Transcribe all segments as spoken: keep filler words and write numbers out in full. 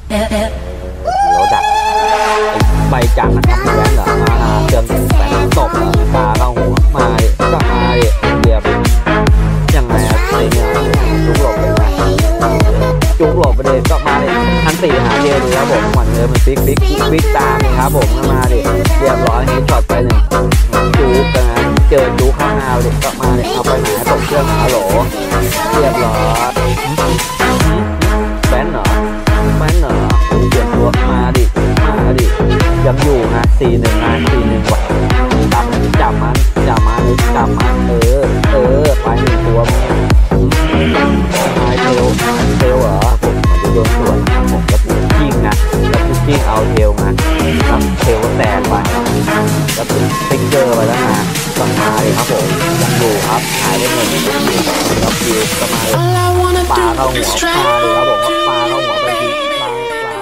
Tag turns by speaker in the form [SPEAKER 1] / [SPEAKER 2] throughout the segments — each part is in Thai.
[SPEAKER 1] เราดักใบจันนะครับแว้นเหรอมาเติมแว้นตบเหรอปลาเข้าหัวมาดิก็มาดิเรียบยังไงอะไอเนี่ยจุกหลบไปนะจุกหลบไปเลยก็มาดิทันตีหาเดียวดูครับผมหวันเลยมันฟิกฟิกฟิกตามเลยครับผมมาดิเรียบร้อยเฮดช็อตไปหนึ่งจุกนะเจอจุกข้างหน้าดิก็มาดิเอาไปไหนตกเครื่องหาโหลเรียบร้อยแว้นเหรอแว้นเหรอเดือดตัวมาดิมาดิยังอยู่นะสี่หนึ่งนะสี่หนึ่งกว่าจับจับมันจับมันจับมันเออเออไปหนึ่งตัวไม้เทลเทลเหรอผมมันจะโดนส่วนผมกระปุกจิ้งนะกระปุกจิ้งเอาเทลนะแล้วเทลก็แตกไปกระปุกติ๊กเกอร์ไปแล้วนะต้องมาเลยครับผมยังอยู่ครับหายไปหนึ่งแล้วคิวก็มาเลยปลาเข้าหัวปลาเลยครับผมว่าปลาเข้าหัวไปทีปลาปลา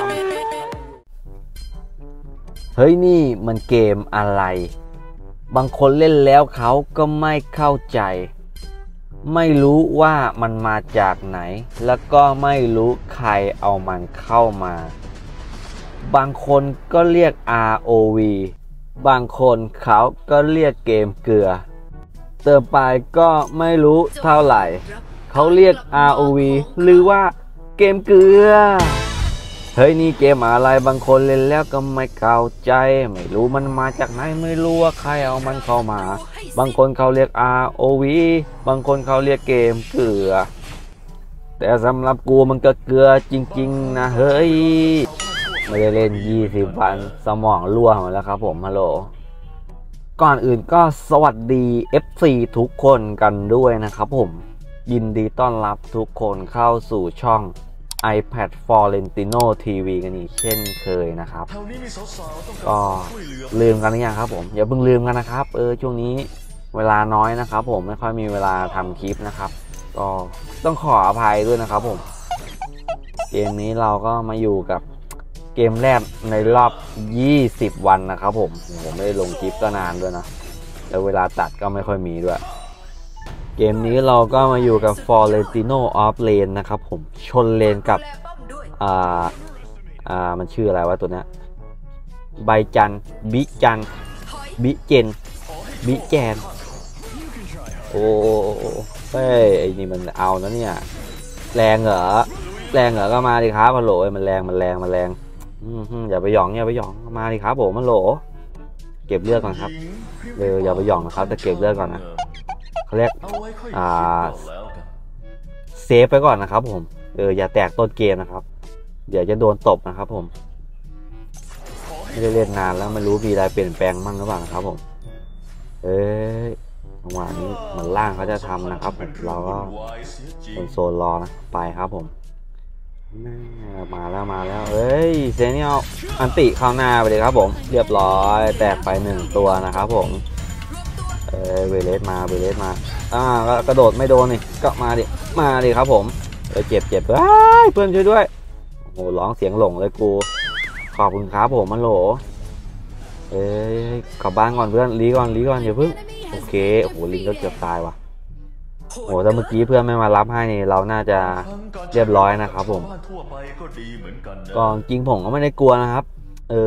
[SPEAKER 1] เฮ้ยนี่มันเกมอะไรบางคนเล่นแล้วเขาก็ไม่เข้าใจไม่รู้ว่ามันมาจากไหนแล้วก็ไม่รู้ใครเอามันเข้ามาบางคนก็เรียก อาร์ โอ วี บางคนเขาก็เรียกเกมเกลือเติมไปก็ไม่รู้เท่าไหร่เขาเรียก อาร์ โอ วี หรือว่าเกมเกลือเฮ้ยนี่เกมอะไรบางคนเล่นแล้วก็ไม่เข้าใจไม่รู้มันมาจากไหนไม่รู้ว่าใครเอามันเข้ามาบางคนเขาเรียก อาร์ โอ วี บางคนเขาเรียกเกมเกลือแต่สำหรับกูมันก็เกลือจริงๆนะเฮ้ยไม่ได้เล่นยี่สิบวันสมองรั่วหมดแล้วครับผมฮัลโหลก่อนอื่นก็สวัสดี เอฟ ซี ทุกคนกันด้วยนะครับผมยินดีต้อนรับทุกคนเข้าสู่ช่องiPad Florentino ที วี กันอีกเช่นเคยนะครับก็ลืมกันหรือยังครับผมอย่าเพิ่งลืมกันนะครับเออช่วงนี้เวลาน้อยนะครับผมไม่ค่อยมีเวลาทำคลิปนะครับก็ต้องขออภัยด้วยนะครับผมเกมนี้เราก็มาอยู่กับเกมแรกในรอบยี่สิบวันนะครับผมผมไม่ได้ลงคลิปก็นานด้วยนะแล้วเวลาตัดก็ไม่ค่อยมีด้วยเกมนี้เราก็มาอยู่กับ Florentino Off Lane นะครับผมชนเลนกับอ่าอ่ามันชื่ออะไรวะตัวเนี้ยใบจันบิจันบิเจนบิแจนโอ้เฮ้ยไอ้นี่มันเอานะเนี่ยแรงเหรอแรงเหรอก็มาดิครับมันโหลมันแรงมันแรงมันแรงอย่าไปหยองอย่าไปหยองมาดิครับผมมันโหลเก็บเลือดก่อนครับเดี๋ยวอย่าไปหยองนะครับแต่เก็บเลือดก่อนนะเขาเรียกอ่าเซฟไปก่อนนะครับผมเอออย่าแตกต้นเกมนะครับเดี๋ยวจะโดนตบนะครับผมไม่ได้เล่นนานแล้วไม่รู้มีอะไรเปลี่ยนแปลงมั่งหรือเปล่าครับผมเอ้ยจังหวะนี้เหมือนล่างเขาจะทำนะครับผมเราก็โซนรอนะไปครับผมมาแล้วมาแล้วเอ้ยเซเนียลอันติเข้าหน้าไปเลยครับผมเรียบร้อยแตกไปหนึ่งตัวนะครับผมเออเวเลสมาเวเลสมาอ่าก็กระโดดไม่โดนนี่ก็มาดิมาดิครับผมเออเจ็บเจ็บเฮ้ยเพื่อนช่วยด้วยโอ้โหร้องเสียงหลงเลยกูขอบคุณครับผมมันโหลเอ้ยกลับบ้านก่อนเพื่อนลีก่อนลีก่อนอย่าเพิ่งโอเคโอ้โหลิงก็เกือบตายว่ะโอ้ถ้าเมื่อกี้เพื่อนไม่มารับให้นี่เราน่าจะเรียบร้อยนะครับผมก็จริงผมก็ไม่ได้กลัวนะครับเออ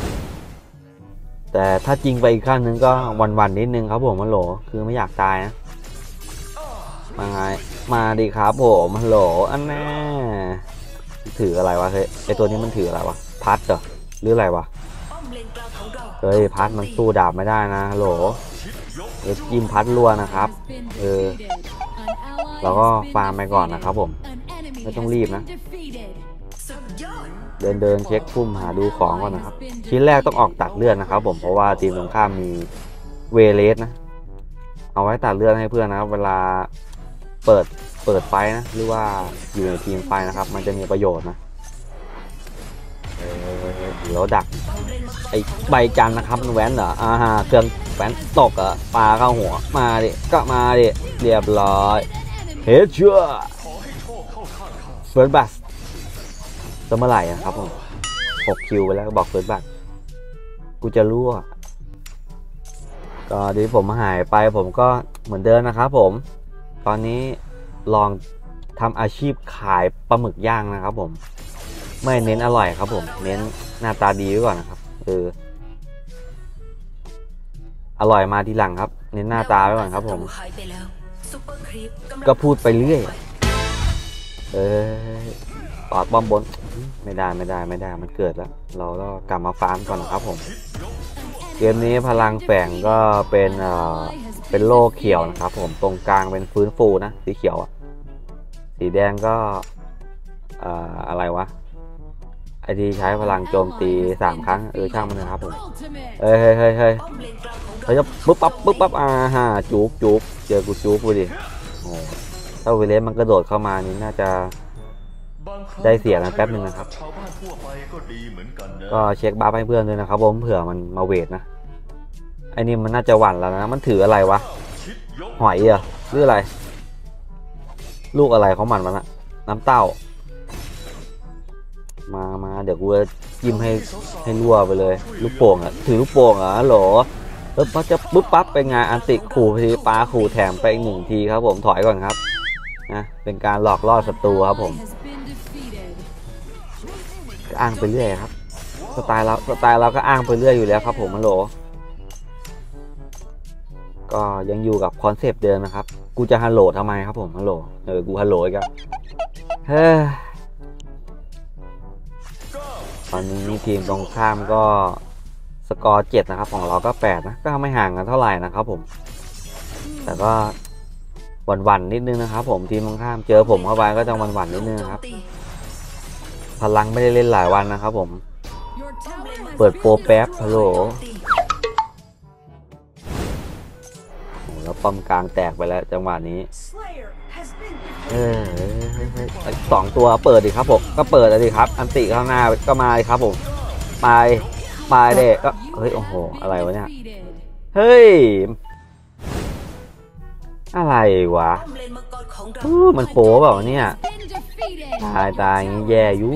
[SPEAKER 1] แต่ถ้าจริงไปอีกขั้นนึงก็วันๆนิดนึงครับผมมันโหลคือไม่อยากตายนะมาไงมาดิครับผมมันโหลอันแน่ถืออะไรวะเฮ้ยไอตัวนี้มันถืออะไรวะพัดเหรอหรืออะไรวะเฮ้ยพัดมันสู้ดาบไม่ได้นะโหลเดี๋ยวจิ้มพัดรัวนะครับเออเราก็ฟาร์มไปก่อนนะครับผมไม่ต้องรีบนะเดินเดินเช็คพุ่มหาดูของก่อนนะครับชิ้นแรกต้องออกตัดเลือดนะครับผมเพราะว่าทีมตรงข้ามมีเวเลสนะเอาไว้ตัดเลือดให้เพื่อนนะครับเวลาเปิดเปิดไฟนะหรือว่าอยู่ในทีมไฟนะครับมันจะมีประโยชน์นะเออแล้วดักไอใบจันนะครับแว้นเหรออ่าฮะเครื่องแว้นตกอ่ะปลาเข้าหัวมาดิก็มาดิเรียบร้อยเฮดชัวเฟิร์สบัสจะเมื่อไหร่ครับผมหกคิวไปแล้วบอกเฟิร์สบัสกูจะรู้อ่ะก็ที่ผมหายไปผมก็เหมือนเดิมนะครับผมตอนนี้ลองทำอาชีพขายปลาหมึกย่างนะครับผมไม่เน้นอร่อยครับผมเน้นหน้าตาดีไว้ก่อนนะครับเอออร่อยมาทีหลังครับเน้นหน้าตาไว้ก่อนครับผมก็พูดไปเรื่อยเออปอดบอมบนไม่ได้ไม่ได้ไม่ได้มันเกิดแล้วเราก็กลับมาฟาร์มก่อนนะครับผมเกมนี้พลังแฝงก็เป็นเอ่อเป็นโล่เขียวนะครับผมตรงกลางเป็นฟื้นฟูนะสีเขียวอ่ะสีแดงก็เอ่ออะไรวะไอที่ใช้พลังโจมตีสามครั้งเออช่างมันนะครับผมเฮ้ยเฮ้ยเฮ้ยเฮ้ยเขาจะปุ๊บปั๊บปุ๊บปั๊บอ่าฮะจุกจุกเจอกูจุกกูดิโอ้ถ้าเวเลสมันกระโดดเข้ามานี่น่าจะได้เสียกันแป๊บหนึ่งนะครับก็เช็คบัฟให้เพื่อนด้วยนะครับผมเผื่อมันมาเวทนะไอ้นี่มันน่าจะหวั่นแล้วนะมันถืออะไรวะหอยเหรอหรืออะไรลูกอะไรเขาหมันมันอะน้ำเต้ามามาเดี๋ยวกูจะจิ้มให้ให้รั่วไปเลยลูกโป่งอะถือลูกโป่งเหรอโหลแล้วพอจะปุ๊บปั๊บไปงานอันติขู่ทีปลาขู่แถมไปอีกหนึ่งทีครับผมถอยก่อนครับนะเป็นการหลอกล่อศัตรูครับผมอ้างไปเรื่อยครับสไตล์เราสไตล์เราก็อ้างไปเรื่อยอยู่แล้วครับผมฮัลโหลก็ยังอยู่กับคอนเซปต์เดิมนะครับกูจะฮัลโหลทำไมครับผมฮัลโหลเออกูฮัลโหลอีกแล้วเฮ้ยตอนนี้ทีมตรงข้ามก็สกอร์เจ็ดนะครับของเราก็แปดนะก็ไม่ห่างกันเท่าไหร่นะครับผมแต่ก็หวั่นๆนิดนึงนะครับผมทีมตรงข้ามเจอผมเข้าไปก็จะหวั่นๆนิดนึงครับพลังไม่ได้เล่นหลายวันนะครับผมเปิดโปรแป๊บฮัลโหลแล้วป้อมกลางแตกไปแล้วจังหวะนี้เออสองตัวเปิดดิครับผมก็เปิดเลยดิครับอันติข้างหน้าก็มาเลยครับผมไปไปเด็กก็เฮ้ยโอ้โหอะไรวะเนี่ยเฮ้ยอะไรวะมันโป๊เปล่าเนี่ยตายตายงี้แย่อยู่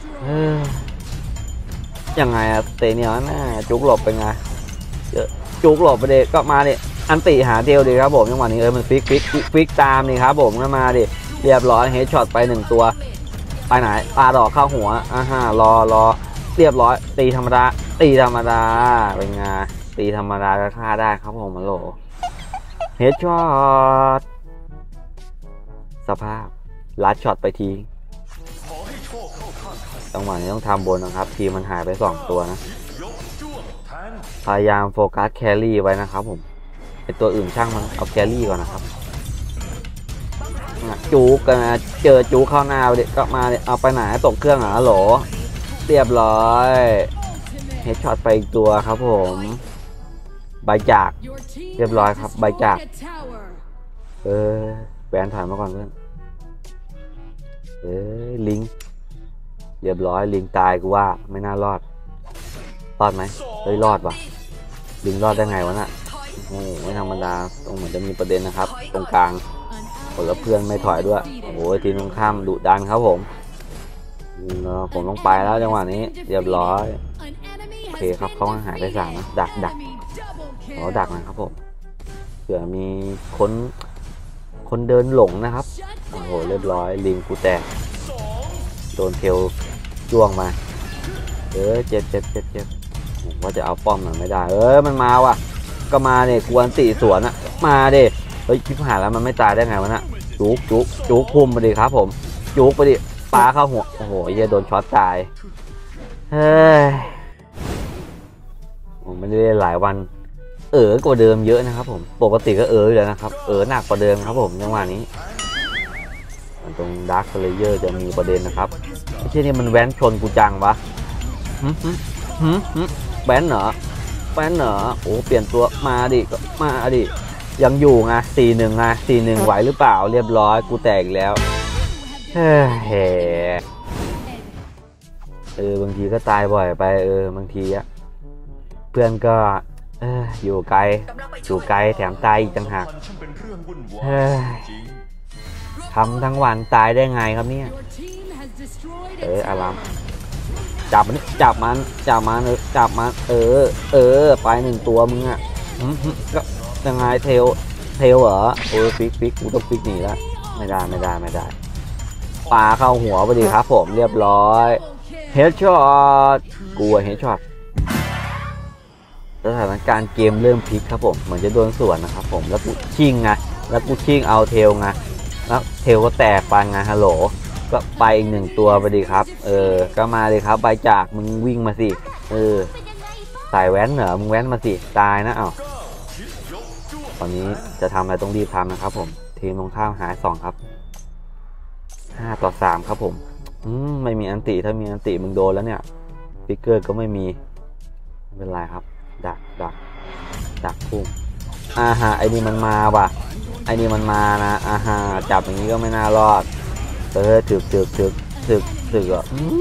[SPEAKER 1] ยังไงอะเตะเนี่ยน่าจุกหลบไปไงเยอะจุกหลบไปเด็กก็มาเนี่ยอันติหาเดียวดีครับผมจังหวะนี้เออมันฟิกฟิกฟิกตามนี่ครับผมก็มาดิเรียบร้อยเฮดช็อตไปหนึ่งตัวไปไหนปลาดอกเข้าหัวอ่าฮะรอรอเรียบร้อยตีธรรมดาตีธรรมดาเป็นไงตีธรรมดาก็ฆ่าได้ครับผมมาโหลเฮดช็อตสภาพลัดช็อตไปทีจังหวะนี้ต้องทำบนนะครับทีมมันหายไปสองตัวนะพยายามโฟกัสแครี่ไว้นะครับผมไอตัวอื่นช่างมันเอาแครี่ก่อนนะครับจูกันนะเจอจูเข้าหน้าไปเด็กก็มาเนี่ยเอาไปไหนตกเครื่องหรอโหลเรียบร้อยเฮดช็อตไปอีกตัวครับผมใบจากเรียบร้อยครับใบจากเออแบนถ่ายมาก่อนเพื่อนเอ้ยลิงเรียบร้อยลิงตายกูว่าไม่น่ารอดรอดไหมเฮ้ยรอดว่ะลิงรอดได้ไงวะน่ะโอ้ไม่ธรรมดาตรงเหมือนจะมีประเด็นนะครับตรงกลางคนละเพื่อนไม่ถอยด้วยโอ้โหทีมตรงข้ามดุดันครับผมผมต้องไปแล้วจังหวะนี้เรียบร้อยโอเคครับเขาหายไปสามนะดักดักขอดักนะครับผมเผื่อมีคนคนเดินหลงนะครับโอ้โหเรียบร้อยลิงกูแตกโดนเทลจ้วงมาเออเจ็บเจ็บเจ็บเจ็บผมว่าจะเอาป้อมมันไม่ได้เออมันมาว่ะก็มาเนี่ยกวนตีสวนอะมาเด็เฮ้ยคิดหายแล้วมันไม่ตายได้ไงวะน่ะจุกจุกจุกพุ่มไปดิครับผมจุกไปดิปลาเข้าหัวโอ้โหเหี้ยโดนช็อตตายเฮ้ยผมไม่ได้เล่นหลายวันเออกว่าเดิมเยอะนะครับผมปกติก็เอออยู่แล้วนะครับเออหนักกว่าเดิมครับผมจังหวะนี้ตรงดาร์คเลเยอร์จะมีประเด็นนะครับไม่ใช่นี่มันแว้นชนกูจังวะฮึฮึฮึฮึแว้นเหรอแว้นเหรอโอ้เปลี่ยนตัวมาดิก็มาดิยังอยู่ไงสี่หนึ่งไงสี่หนึ่งไหวหรือเปล่าเรียบร้อยกูแตกแล้วเฮ้ยเออบางทีก็ตายบ่อยไปเออบางทีอะเพื่อนก็เอออยู่ไกลอยู่ไกลแถมตายอีกต่างหากเฮ้ยทำทั้งวันตายได้ไงครับเนี่ยเอออารามจับมันจับมันจับมันเออจับมันเออเออไปหนึ่งตัวมึงอ่ะก็ยังไงเทลเทลเหรอโอ้ฟิกฟิกกูต้องฟิกหนีแล้วไม่ได้ไม่ได้ไม่ได้ปลาเข้าหัวพอดีครับผมเรียบร้อยเฮดช็อตกลัวเฮดช็อตสถานการณ์เกมเริ่มพลิกครับผมเหมือนจะโดนสวนนะครับผมแล้วกูชิงไงแล้วกูชิงเอาเทลไงแล้วเทลก็แตกไปไงฮัลโหลก็ไปอีกหนึ่งตัวไปดีครับเออก็มาเลยครับใบจากมึงวิ่งมาสิเออสายแว้นเหรอมึงแว้นมาสิตายนะเอ้าตอนนี้จะทำอะไรต้องรีบทำนะครับผมทีมตรงข้ามหายสองครับห้าต่อสามครับผมอืมไม่มีอันติถ้ามีอันติมึงโดนแล้วเนี่ยฟิกเกอร์ก็ไม่มีไม่เป็นไรครับดักดักดักพุ่งอ่าฮะไอ้นี่มันมาว่ะไอ้นี่มันมานะอ่าฮะจับอย่างนี้ก็ไม่น่ารอดเออถึกถึกถึกถึกถึกอ่ะ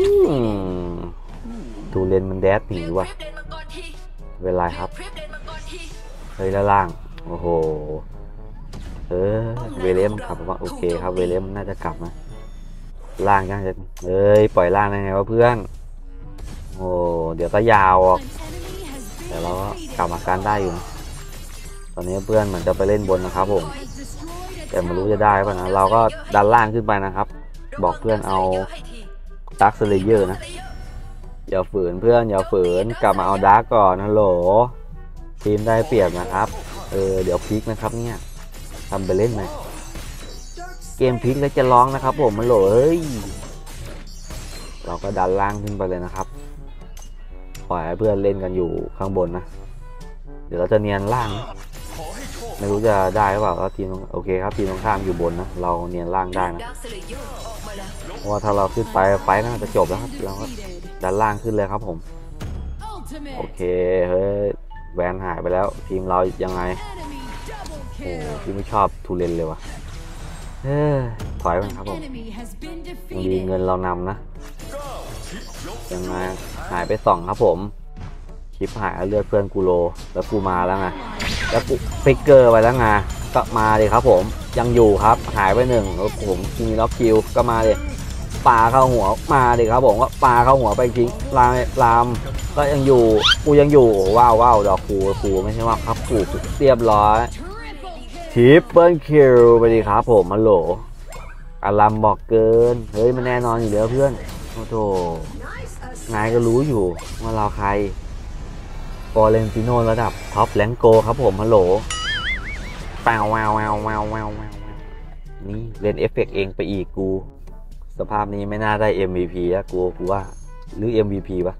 [SPEAKER 1] ทูเลนมันแดดหนีว่ะเวลาครับเฮ้ยแล้วล่างโอ้โหเออเวเลมมันขับว่าโอเคครับเวเลมน่าจะกลับนะล่างยังจะเอ้ยปล่อยล่างได้ไงวะเพื่อนโอ้เดี๋ยวก็ยาวออกแต่เราก็กลับมาการได้อยู่นะตอนนี้เพื่อนเหมือนจะไปเล่นบนนะครับผมแต่ไม่รู้จะได้ป่ะนะเราก็ดันล่างขึ้นไปนะครับบอกเพื่อนเอาดาร์คสเลเยอร์นะอย่าฝืนเพื่อนอย่าฝืนกลับมาเอาดาร์กก่อนฮัลโหลทีมได้เปรียบนะครับเออเดี๋ยวพลิกนะครับเนี่ยทำไปเล่นไหมเกมพลิกแล้วจะร้องนะครับผมฮัลโหลเฮ้ยเราก็ดันล่างขึ้นไปเลยนะครับปล่อยให้เพื่อนเล่นกันอยู่ข้างบนนะเดี๋ยวเราจะเนียนล่างไม่รู้จะได้หรือเปล่าแล้วทีมโอเคครับทีมตรงข้ามอยู่บนนะเราเนียนล่างได้นะเพราะว่าถ้าเราขึ้นไปไฟน่าจะจบแล้วครับเราก็ดันล่างขึ้นเลยครับผมโอเคเฮ้ยแวนหายไปแล้วทีมเรายังไงโอ้ที่ไม่ชอบทูเลนเลยวะเฮ้ยถอยมันครับผมยังดีเงินเรานำนะยังไงหายไปสองครับผมคลิปหายเลือดเพื่อนกูโลแล้วกูมาแล้วไงแล้วกูฟิกเกอร์ไปแล้วไงก็มาเลยครับผมยังอยู่ครับหายไปหนึ่งแล้วผมมีล็อกคิวก็มาเลยปาเข้าหัวมาเลยครับผมก็ปาเข้าหัวไปทิ้งลามลามก็ยังอยู่กูยังอยู่ว้าวว้าวดอกคูคูไม่ใช่ว่าครับคูเรียบร้อยทริปเปิลคิวไปดีครับผมฮัลโหลอารัมบอกเกินเฮ้ยมันแน่นอนอยู่แล้วเพื่อนโอ้โหนายก็รู้อยู่ว่าเราใครฟอเรนติโนระดับท็อปแลนโกครับผมฮัลโหลแปวแววแววแววแววแววนี่เล่นเอฟเฟกต์เองไปอีกกูสภาพนี้ไม่น่าได้ เอ็ม วี พี อะกูกูว่าหรือ เอ็ม วี พี ปะ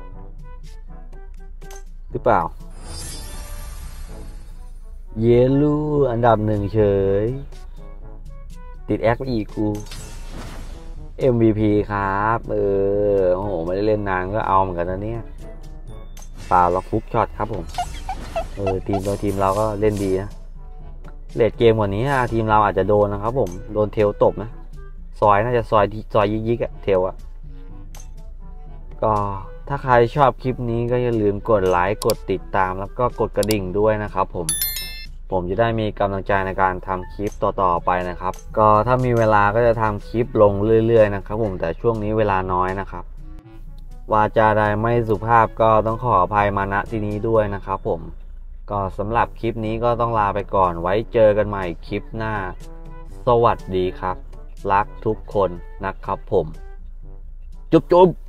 [SPEAKER 1] หรือเปล่าเยลูอันดับหนึ่งเฉยติดแอคไปอีกกู เอ็ม วี พี ครับเออโอ้โหไม่ได้เล่นนานก็เอาเหมือนกันนะเนี่ยปาล็อกฟุกช็อตครับผมเออทีมโดยทีมเราก็เล่นดีนะเลดเกมกว่านี้ทีมเราอาจจะโดนนะครับผมโดนเทลตบนะซอยน่าจะซอยซอยยิกๆอะเทลอะก็ถ้าใครชอบคลิปนี้ก็อย่าลืมกดไลค์กดติดตามแล้วก็กดกระดิ่งด้วยนะครับผมผมจะได้มีกำลังใจในการทำคลิปต่อๆไปนะครับก็ถ้ามีเวลาก็จะทำคลิปลงเรื่อยๆนะครับผมแต่ช่วงนี้เวลาน้อยนะครับวาจาใดไม่สุภาพก็ต้องขออภัยมาณที่นี้ด้วยนะครับผมก็สำหรับคลิปนี้ก็ต้องลาไปก่อนไว้เจอกันใหม่คลิปหน้าสวัสดีครับรักทุกคนนะครับผมจุ๊บจุ๊บ